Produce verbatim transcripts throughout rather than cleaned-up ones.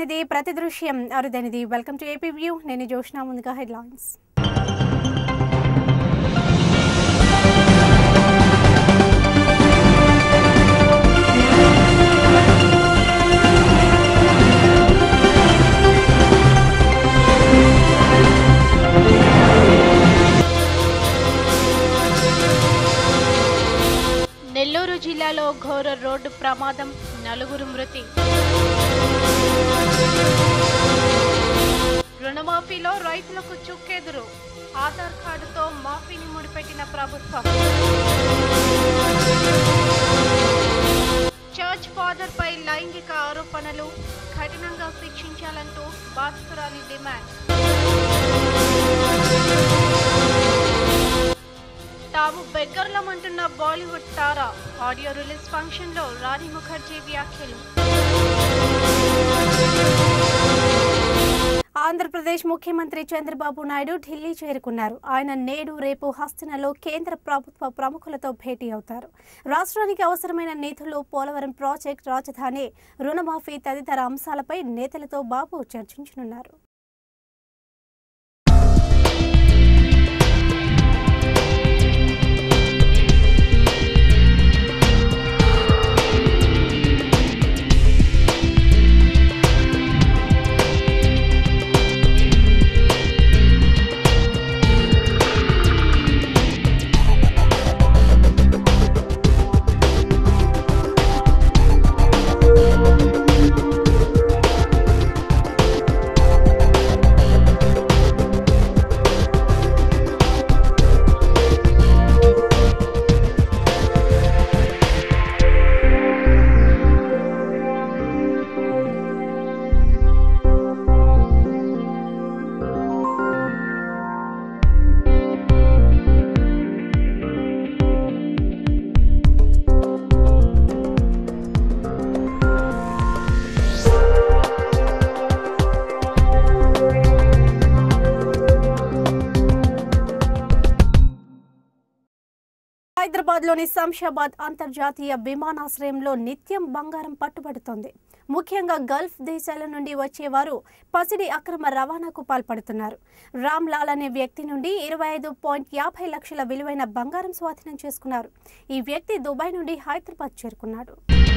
అరుదైనది ప్రతి దృశ్యం అరుదైనది. Welcome to AP view. నేను జోష్నా. ముందుగా హెడ్లైన్స్. నెల్లూరు జిల్లాలో ఘోర రోడ్డు ప్రమాదం, నలుగురు మృతి. రుణమాఫీలో రైతులకు చుక్కెదురు, ఆధార్ కార్డుతో మాఫీని ముడిపెట్టిన ప్రభుత్వం. చర్చ్ ఫాదర్ పై లైంగిక ఆరోపణలు, కఠినంగా శిక్షించాలంటూ బాధితురాలి డిమాండ్. తాము బెగ్గర్లమంటున్న బాలీవుడ్ తార, ఆడియో రిలీజ్ ఫంక్షన్ లో రాణి ముఖర్జీ వ్యాఖ్యలు. ఆంధ్రప్రదేశ్ ముఖ్యమంత్రి చంద్రబాబు నాయుడు ఢిల్లీ చేరుకున్నారు. ఆయన నేడు రేపు హస్తినలో కేంద్ర ప్రభుత్వ ప్రముఖులతో భేటీ అవుతారు. రాష్ట్రానికి అవసరమైన నిధులు, పోలవరం ప్రాజెక్ట్, రాజధాని, రుణమాఫీ తదితర అంశాలపై నేతలతో బాబు చర్చించనున్నారు. హైదరాబాద్లోని శంషాబాద్ అంతర్జాతీయ విమానాశ్రయంలో నిత్యం బంగారం పట్టుబడుతోంది. ముఖ్యంగా గల్ఫ్ దేశాల నుండి వచ్చేవారు పసిడి అక్రమ రవాణాకు పాల్పడుతున్నారు. రామ్ లాల్ అనే వ్యక్తి నుండి ఇరవై ఐదు పాయింట్ యాభై లక్షల విలువైన బంగారం స్వాధీనం చేసుకున్నారు. ఈ వ్యక్తి దుబాయ్ నుండి హైదరాబాద్ చేరుకున్నాడు.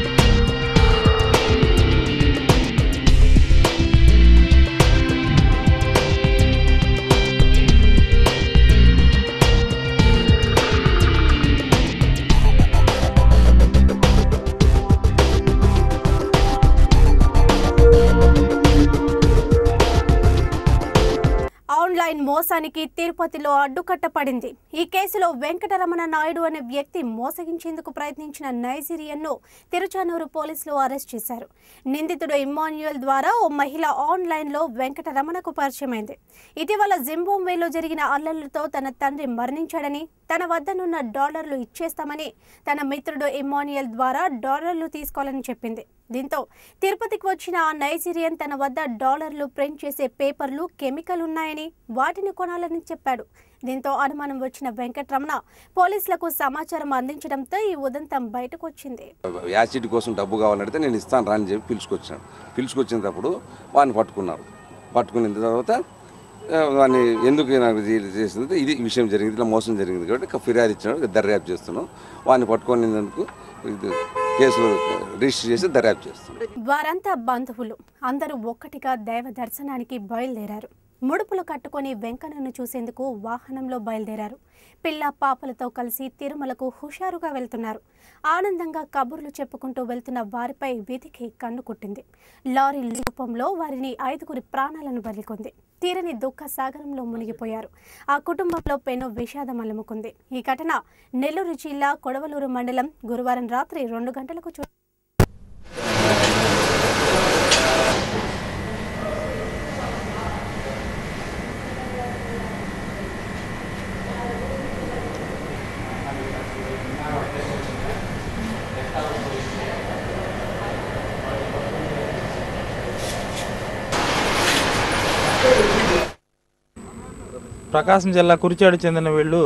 ఆన్లైన్ మోసానికి తిరుపతిలో అడ్డుకట్ట పడింది. ఈ కేసులో వెంకటరమణ నాయుడు అనే వ్యక్తి మోసగించేందుకు ప్రయత్నించిన నైజీరియన్ను తిరుచానూరు పోలీసులు అరెస్ట్ చేశారు. నిందితుడు ఇమ్మాన్యుయల్ ద్వారా ఓ మహిళ ఆన్లైన్లో వెంకటరమణకు పరిచయమైంది. ఇటీవల జింబాబ్వేలో జరిగిన అల్లర్లతో తన తండ్రి మరణించాడని, తన వద్దనున్న డాలర్లు ఇచ్చేస్తామని తన మిత్రుడు ఇమ్మాన్యుయల్ ద్వారా డాలర్లు తీసుకోవాలని చెప్పింది. దీంతో తిరుపతికి వచ్చిన ఆ నైజీరియన్ తన వద్ద డాలర్లు ప్రింట్ చేసే పేపర్లు, కెమికల్ ఉన్నాయని, వాటిని కొనాలని చెప్పాడు. దీంతో అనుమానం వచ్చిన వెంకటరమణ పోలీసులకు సమాచారం అందించడంతో ఈ ఉదంతం బయటకు వచ్చింది. యాసిడ్ కోసం డబ్బు కావాలంటే నేను ఇస్తాను రాని చెప్పి పిలుచుకొచ్చాను. పిలుచుకొచ్చినప్పుడు వాడిని పట్టుకున్నారు. పట్టుకున్న తర్వాత వాడిని ఎందుకు నాకు చేసింది ఇది విషయం జరిగింది, ఇలా మోసం జరిగింది కాబట్టి ఫిర్యాదు ఇచ్చినాడు, దర్యాప్తు చేస్తున్నాం. వాడిని పట్టుకునేందుకు కేసులు రిజిస్టర్ చేసి దర్యాప్తు చేస్తున్నాం. వారంతా బంధువులు. అందరూ ఒక్కటిగా దైవ దర్శనానికి బయలుదేరారు. ముడుపులు కట్టుకుని వెంకన్నను చూసేందుకు వాహనంలో బయలుదేరారు. పిల్ల పాపలతో కలిసి తిరుమలకు హుషారుగా వెళ్తున్నారు. ఆనందంగా కబుర్లు చెప్పుకుంటూ వెళ్తున్న వారిపై విధికి కన్ను కుట్టింది. లారీ రూపంలో వారిని ఐదుగురి ప్రాణాలను బలికొంది. తీరని దుఃఖ సాగరంలో మునిగిపోయారు. ఆ కుటుంబంలో పెను విషాదం అలుముకుంది. ఈ ఘటన నెల్లూరు జిల్లా కొడవలూరు మండలం గురువారం రాత్రి రెండు గంటలకు చూ ప్రకాశం జిల్లా కురిచేడు చెందిన వీళ్ళు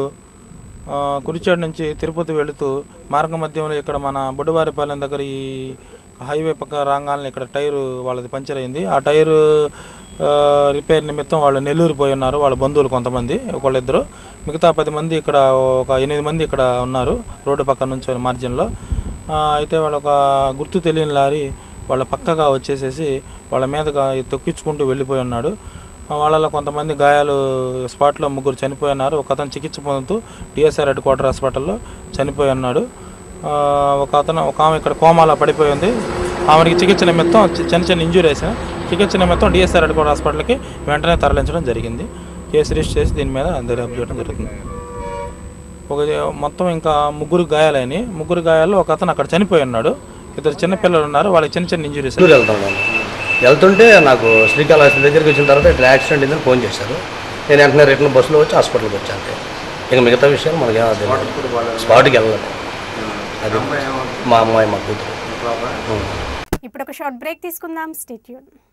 కురిచేడు నుంచి తిరుపతి వెళుతూ మార్గ మధ్యంలో ఇక్కడ మన బొడ్డువారిపాలెం దగ్గర ఈ హైవే పక్క రాగాలని ఇక్కడ టైరు వాళ్ళది పంచర్ అయింది. ఆ టైరు రిపేర్ నిమిత్తం వాళ్ళు నెల్లూరు పోయి ఉన్నారు, వాళ్ళ బంధువులు కొంతమంది, ఒకళ్ళిద్దరు. మిగతా పది మంది ఇక్కడ, ఒక ఎనిమిది మంది ఇక్కడ ఉన్నారు రోడ్డు పక్క నుంచి మార్జిన్లో. అయితే వాళ్ళ ఒక గుర్తు తెలియని లారీ వాళ్ళ పక్కగా వచ్చేసేసి వాళ్ళ మీదగా తొక్కించుకుంటూ వెళ్ళిపోయి ఉన్నాడు. వాళ్ళలో కొంతమంది గాయాలు, స్పాట్లో ముగ్గురు చనిపోయి ఉన్నారు. ఒక అతను చికిత్స పొందుతూ డిఎస్ఆర్ హెడ్ క్వార్టర్ హాస్పిటల్లో చనిపోయి ఉన్నాడు. ఒక అతను ఒక ఆమె ఇక్కడ కోమాలో పడిపోయి ఉంది. ఆమెకి చికిత్స నిమిత్తం చిన్న చిన్న ఇంజురీస్, చికిత్స నిమిత్తం డిఎస్ఆర్ హెడ్ క్వార్టర్ హాస్పిటల్కి వెంటనే తరలించడం జరిగింది. కేసు రిజిస్టర్ చేసి దీని మీద దర్యాప్తు చేయడం జరుగుతుంది. ఒక మొత్తం ఇంకా ముగ్గురు గాయాలని, ముగ్గురు గాయాల్లో ఒక అతను అక్కడ చనిపోయి ఉన్నాడు. ఇద్దరు చిన్నపిల్లలు ఉన్నారు, వాళ్ళకి చిన్న చిన్న ఇంజురీస్. వెళ్తుంటే నాకు శ్రీకాళహస్తి దగ్గరికి వచ్చిన తర్వాత ఇట్లా యాక్సిడెంట్ అయిందని ఫోన్ చేశారు. నేను వెంటనే రిటర్న్ బస్సులో వచ్చి హాస్పిటల్కి వచ్చాను. ఇక మిగతా విషయాలు మనకి స్పాట్కి వెళ్ళలేదు. అది మా అమ్మాయి మా కూతురు. ఇప్పుడు ఒక షార్ట్ బ్రేక్ తీసుకుందాం. Stay tune.